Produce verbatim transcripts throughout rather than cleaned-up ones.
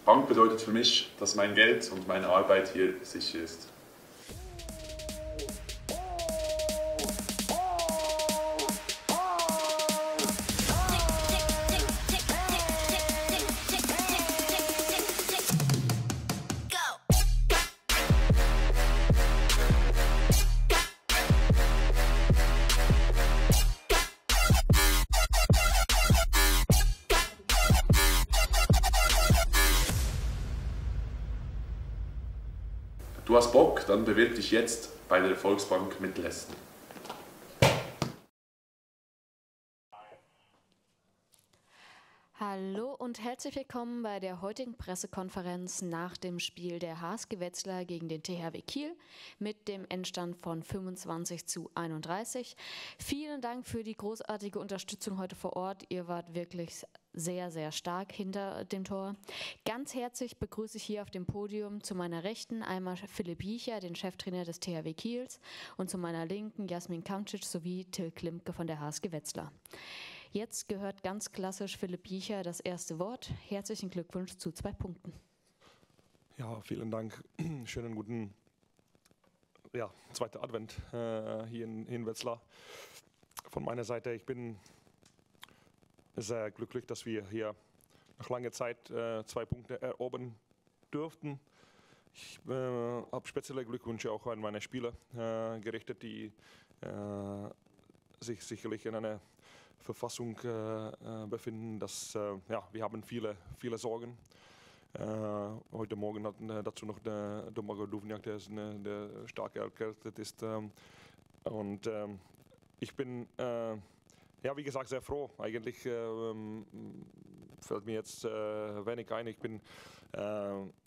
Bank bedeutet für mich, dass mein Geld und meine Arbeit hier sicher ist. Du hast Bock, dann bewirb dich jetzt bei der Volksbank Mittelhessen. Hallo und herzlich willkommen bei der heutigen Pressekonferenz nach dem Spiel der H S G Wetzlar gegen den T H W Kiel mit dem Endstand von fünfundzwanzig zu einunddreißig. Vielen Dank für die großartige Unterstützung heute vor Ort. Ihr wart wirklich sehr, sehr stark hinter dem Tor. Ganz herzlich begrüße ich hier auf dem Podium zu meiner Rechten einmal Philipp Jiecher, den Cheftrainer des T H W Kiels, und zu meiner Linken Jasmin Kamcic sowie Till Klimke von der H S G Wetzlar. Jetzt gehört ganz klassisch Philipp Jiecher das erste Wort. Herzlichen Glückwunsch zu zwei Punkten. Ja, vielen Dank. Schönen guten ja, zweiter Advent äh, hier in, in Wetzlar. Von meiner Seite, ich bin sehr glücklich, dass wir hier nach langer Zeit äh, zwei Punkte erobern durften. Ich äh, habe spezielle Glückwünsche auch an meine Spieler äh, gerichtet, die äh, sich sicherlich in einer Verfassung äh, befinden, dass äh, ja, wir haben viele, viele Sorgen. Äh, heute Morgen hatten äh, dazu noch der Domagoj Duvnjak, der, ist eine, der stark erkältet ist. Ähm, und ähm, ich bin, äh, ja, wie gesagt, sehr froh. Eigentlich äh, fällt mir jetzt äh, wenig ein. Ich bin äh, äh,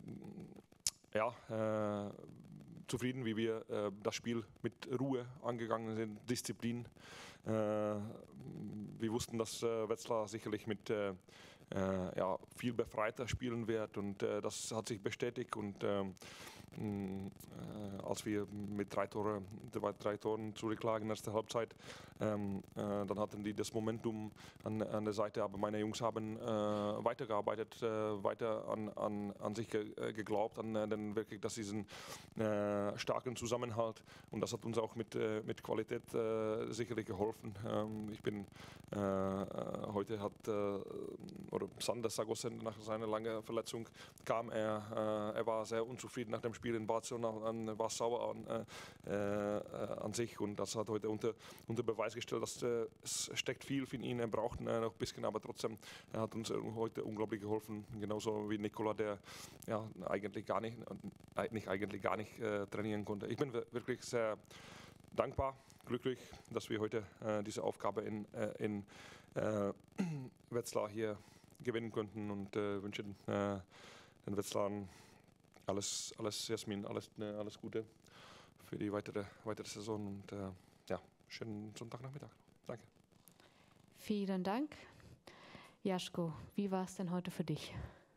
ja, äh, zufrieden, wie wir äh, das Spiel mit Ruhe angegangen sind, Disziplin. Äh, wir wussten, dass äh, Wetzlar sicherlich mit äh, äh, ja, viel befreiter spielen wird, und äh, das hat sich bestätigt. Und äh, mh, als wir mit drei, Tore, drei Toren zurücklagen in der ersten Halbzeit, ähm, äh, dann hatten die das Momentum an, an der Seite, aber meine Jungs haben äh, weitergearbeitet, äh, weiter an, an, an sich ge geglaubt, an äh, den, wirklich, dass diesen äh, starken Zusammenhalt, und das hat uns auch mit, äh, mit Qualität äh, sicherlich geholfen. Ähm, ich bin äh, heute hat äh, oder Sander Sagosen nach seiner langen Verletzung kam, er, äh, er war sehr unzufrieden nach dem Spiel in Barcelona, war sauer an, äh, äh, an sich, und das hat heute unter, unter Beweis gestellt, dass äh, es steckt viel für ihn, er braucht äh, noch ein bisschen, aber trotzdem, er hat uns heute unglaublich geholfen, genauso wie Nikola, der ja eigentlich gar nicht, äh, nicht eigentlich gar nicht äh, trainieren konnte. Ich bin wirklich sehr dankbar, glücklich, dass wir heute äh, diese Aufgabe in, äh, in äh, Wetzlar hier gewinnen konnten, und äh, wünsche äh, den Wetzlarern alles, alles, Jasmin, alles, ne, alles Gute für die weitere, weitere Saison, und äh, ja, schönen Sonntagnachmittag. Danke. Vielen Dank. Jaschko, wie war es denn heute für dich?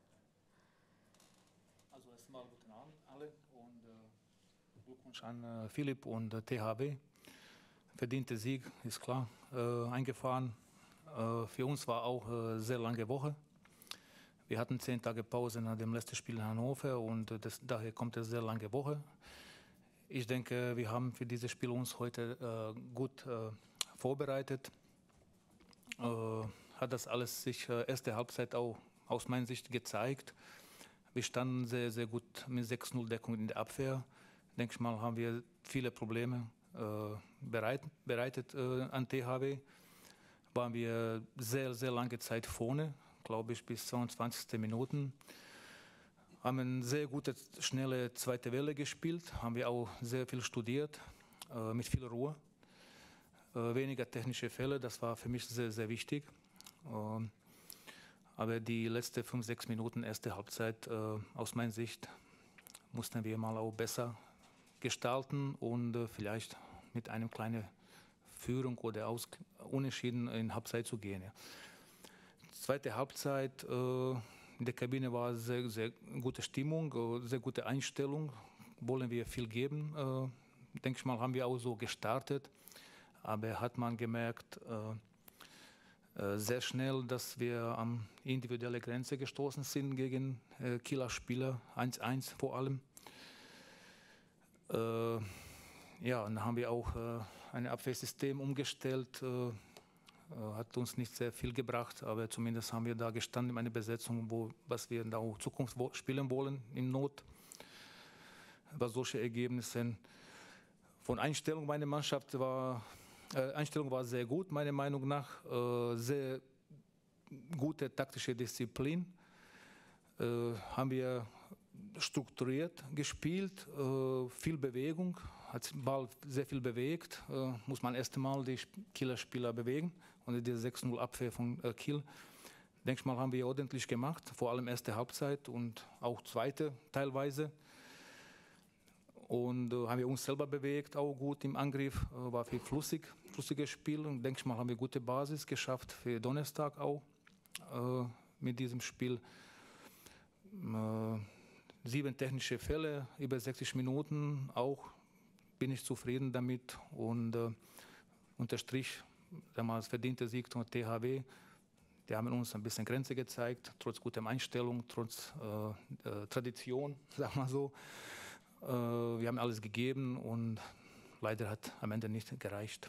Also erstmal guten Abend alle und äh, Glückwunsch an äh, Philipp und äh, T H W. Verdiente Sieg, ist klar, äh, eingefahren. Äh, für uns war auch eine äh, sehr lange Woche. Wir hatten zehn Tage Pause nach dem letzten Spiel in Hannover, und äh, das, daher kommt eine sehr lange Woche. Ich denke, wir haben für dieses Spiel uns heute äh, gut äh, vorbereitet. Äh, hat das alles sich äh, erste Halbzeit auch aus meiner Sicht gezeigt. Wir standen sehr, sehr gut mit sechs null Deckung in der Abwehr. Denke ich mal, haben wir viele Probleme äh, bereit, bereitet äh, an T H W. Waren wir sehr, sehr lange Zeit vorne, glaube ich, bis zweiundzwanzigste Minuten. Haben eine sehr gute, schnelle zweite Welle gespielt, haben wir auch sehr viel studiert, äh, mit viel Ruhe. Äh, weniger technische Fälle, das war für mich sehr, sehr wichtig. Äh, aber die letzten fünf, sechs Minuten, erste Halbzeit, äh, aus meiner Sicht, mussten wir mal auch besser gestalten und äh, vielleicht mit einem kleinen Führung oder Aus Unentschieden in Halbzeit zu gehen. Ja. Zweite Halbzeit, äh, in der Kabine war sehr, sehr gute Stimmung, äh, sehr gute Einstellung, wollen wir viel geben. Äh, denke ich mal, haben wir auch so gestartet, aber hat man gemerkt, äh, äh, sehr schnell, dass wir an individuelle Grenze gestoßen sind gegen äh, Kieler Spieler, eins eins vor allem. Äh, ja, und dann haben wir auch äh, ein Abwehrsystem umgestellt. Äh, hat uns nicht sehr viel gebracht, aber zumindest haben wir da gestanden in einer Besetzung, wo, was wir in der Zukunft wo, spielen wollen, in Not. Bei solchen Ergebnissen. Von Einstellung meiner Mannschaft war, äh, Einstellung war sehr gut, meiner Meinung nach. Äh, sehr gute taktische Disziplin. Äh, haben wir strukturiert gespielt, äh, viel Bewegung, hat den Ball sehr viel bewegt. Äh, muss man erst einmal die Kieler Spieler bewegen. Und die sechs null Abwehr von äh, Kiel, denke ich mal, haben wir ordentlich gemacht, vor allem erste Halbzeit und auch zweite teilweise. Und äh, haben wir uns selber bewegt, auch gut im Angriff, äh, war viel flüssig, flüssiges Spiel. Und denke ich mal, haben wir gute Basis geschafft für Donnerstag auch äh, mit diesem Spiel. Äh, sieben technische Fälle, über sechzig Minuten, auch bin ich zufrieden damit und äh, unterstrich damals verdiente Sieg von T H W. Die haben uns ein bisschen Grenze gezeigt, trotz guter Einstellung, trotz äh, äh, Tradition, sagen wir so. Äh, wir haben alles gegeben und leider hat am Ende nicht gereicht.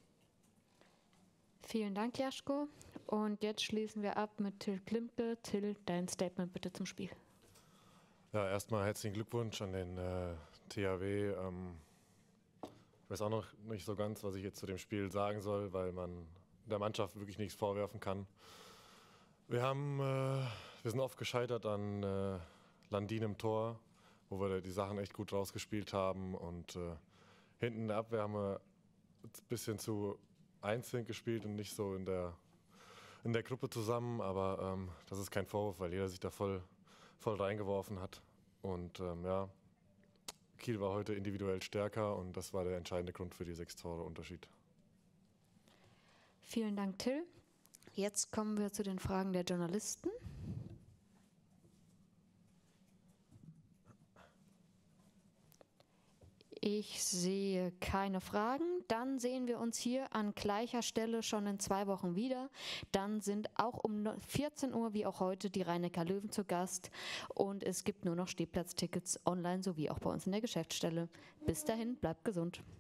Vielen Dank, Jaschko. Und jetzt schließen wir ab mit Till Klimke. Till, dein Statement bitte zum Spiel. Ja, erstmal herzlichen Glückwunsch an den äh, T H W. Ähm, ich weiß auch noch nicht so ganz, was ich jetzt zu dem Spiel sagen soll, weil man der Mannschaft wirklich nichts vorwerfen kann. Wir haben, äh, wir sind oft gescheitert an äh, Landin im Tor, wo wir die Sachen echt gut rausgespielt haben. Und äh, hinten in der Abwehr haben wir ein bisschen zu einzeln gespielt und nicht so in der, in der Gruppe zusammen. Aber ähm, das ist kein Vorwurf, weil jeder sich da voll, voll reingeworfen hat. Und ähm, ja, Kiel war heute individuell stärker und das war der entscheidende Grund für die sechs Tore Unterschied. Vielen Dank, Till. Jetzt kommen wir zu den Fragen der Journalisten. Ich sehe keine Fragen. Dann sehen wir uns hier an gleicher Stelle schon in zwei Wochen wieder. Dann sind auch um vierzehn Uhr wie auch heute die Rhein-Neckar Löwen zu Gast. Und es gibt nur noch Stehplatztickets online sowie auch bei uns in der Geschäftsstelle. Bis dahin, bleibt gesund.